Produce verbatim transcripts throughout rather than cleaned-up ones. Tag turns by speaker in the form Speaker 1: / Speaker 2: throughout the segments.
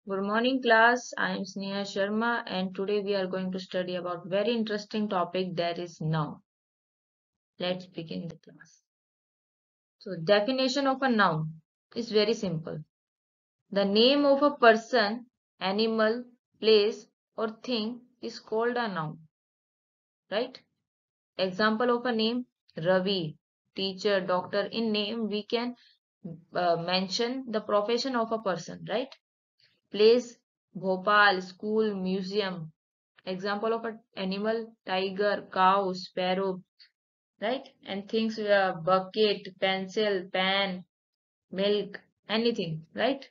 Speaker 1: Good morning, class. I am Sneha Sharma, and today we are going to study about very interesting topic, that is noun. Let's begin the class. So, definition of a noun is very simple. The name of a person, animal, place, or thing is called a noun. Right? Example of a name: Ravi, teacher, doctor. In name, we can uh, mention the profession of a person. Right? Place: Bhopal, school, museum. Example of an animal: tiger, cow, sparrow, right? And things: uh, bucket, pencil, pan, milk, anything, right?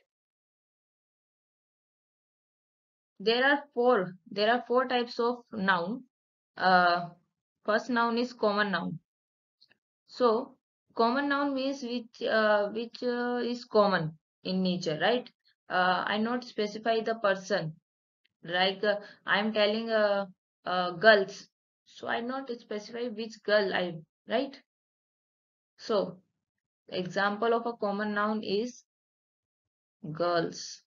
Speaker 1: There are four. There are four types of noun. Uh, First noun is common noun. So common noun means which uh, which uh, is common in nature, right? Uh, I not specify the person. Like uh, I'm telling uh, uh, girls, so I not specify which girl I, right? So example of a common noun is girls.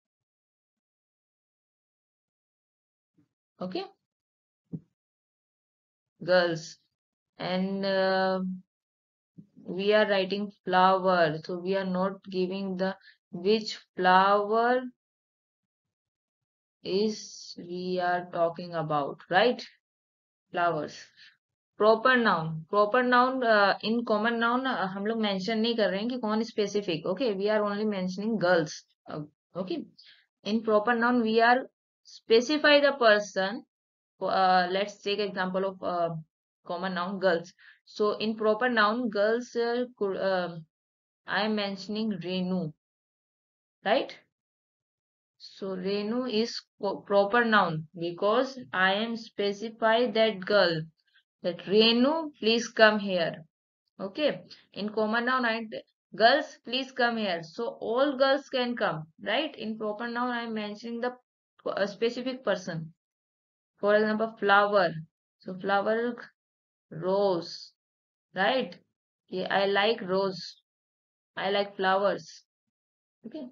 Speaker 1: Okay, girls. And uh, we are writing flower, so we are not giving the which flower is we are talking about, right? Flowers. Proper noun proper noun in common noun हम लोग mention नहीं कर रहे हैं कि कौन specific. Okay, we are only mentioning girls. Okay, in proper noun we are specify the person. Uh, let's take example of uh, common noun girls. So in proper noun girls, uh, could, uh, I am mentioning Renu, right? So Renu is proper noun because I am specify that girl, that Renu, please come here. Okay, in common noun I, girls please come here, so all girls can come, right? In proper noun I am mentioning the a specific person. For example, flower. So flower, rose, right? Yeah, I like rose. I like flowers. Okay.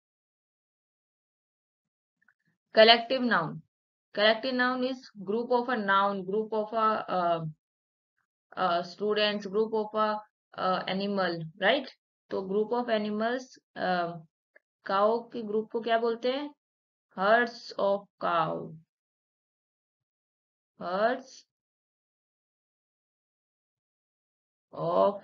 Speaker 1: Collective noun. Collective noun is group of a noun, group of a uh, uh, students, group of a uh, animal, right? तो group of animals, uh, cow के group को क्या बोलते हैं? Herds of cow. Herds of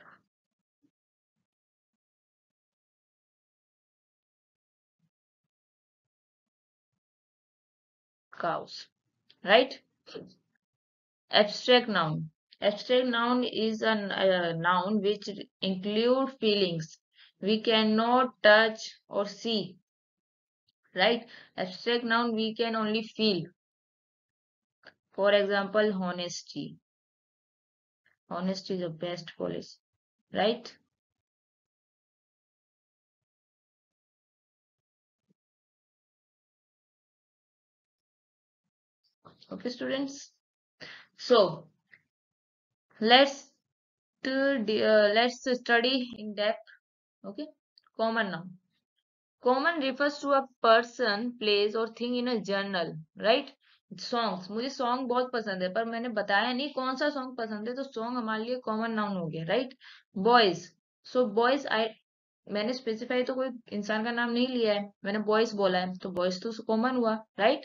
Speaker 1: cows, right? Abstract noun. Abstract noun is a uh, noun which include feelings we cannot touch or see, right? Abstract noun we can only feel. For example, honesty. Honesty is the best policy, right? Okay, students. So let's to, uh, let's study in depth. Okay, common noun. Common refers to a person, place or thing in a journal, right? Songs, मुझे song बहुत पसंद है पर मैंने बताया नहीं कौन सा सॉन्ग पसंद है, तो सॉन्ग हमारे लिए कॉमन नाउन हो गया, right? Boys. So boys, I मैंने स्पेसिफाई तो कोई इंसान का नाम नहीं लिया है, मैंने बॉयज बोला है, तो बॉयज तो कॉमन हुआ, right?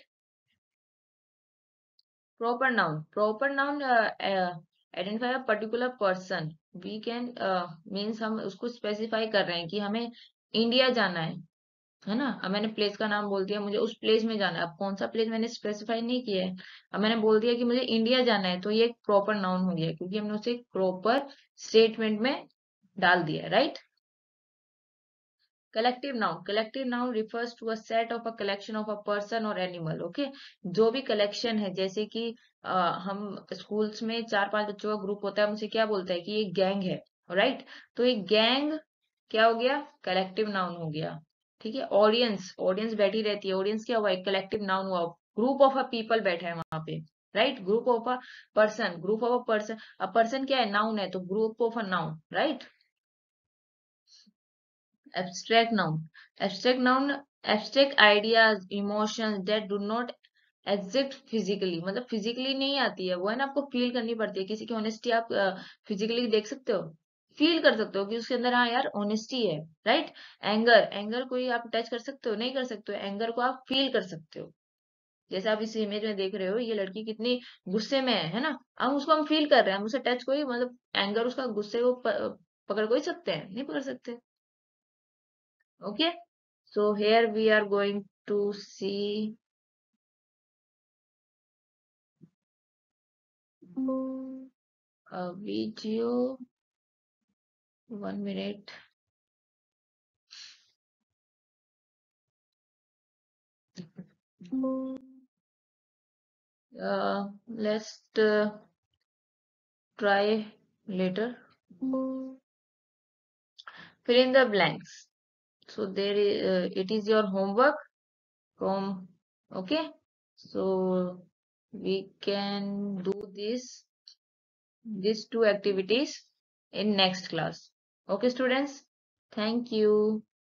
Speaker 1: Proper noun. Proper noun identify a particular person. We can means हम उसको स्पेसिफाई कर रहे हैं कि हमें इंडिया जाना है है ना? अब मैंने प्लेस का नाम बोल दिया, मुझे उस प्लेस में जाना है. अब कौन सा प्लेस मैंने स्पेसिफाई नहीं किया है, अब मैंने बोल दिया कि मुझे इंडिया जाना है, तो ये एक प्रॉपर नाउन हो गया क्योंकि हमने उसे एक प्रॉपर स्टेटमेंट में डाल दिया, right? Collective noun. Collective noun refers to a set of a collection of a person और एनिमल. ओके, जो भी कलेक्शन है, जैसे कि अ, हम स्कूल्स में चार पांच बच्चों का ग्रुप होता है, हम उसे क्या बोलते हैं कि ये गैंग है, राइट? तो एक गैंग क्या हो गया? कलेक्टिव नाउन हो गया. ठीक है. ऑडियंस, ऑडियंस बैठी रहती है, ऑडियंस क्या हुआ? एक कलेक्टिव नाउन हुआ. ग्रुप ऑफ अ पीपल बैठा है वहां पे, right? Group of a person. Group of a person. A person क्या है? नाउन है, तो group of a noun, right? Abstract noun. Abstract noun abstract ideas emotions that do not exist physically, मतलब physically नहीं आती है वो, है ना, आपको फील करनी पड़ती है। किसी की ऑनेस्टी आप फिजिकली देख सकते हो, फील कर सकते हो कि उसके अंदर हाँ यार ऑनेस्टी है, राइट। एंगर, एंगर कोई आप टच कर सकते हो, नहीं कर सकते हो, एंगर को आप फील कर सकते हो। जैसे आप इस इमेज में देख रहे हो, ये लड़की कितनी गुस्से में है है ना, हम उसको हम फील कर रहे हैं, हम उसे टच कोई मतलब एंगर उसका गुस्से को प, पकड़ कोई सकते हैं, नहीं पकड़ सकते। Okay, so here we are going to see a video. One minute. Uh, let's uh, try later. Fill in the blanks. So there is, uh, it is your homework from, okay. So we can do this, these two activities in next class. Okay, students. Thank you.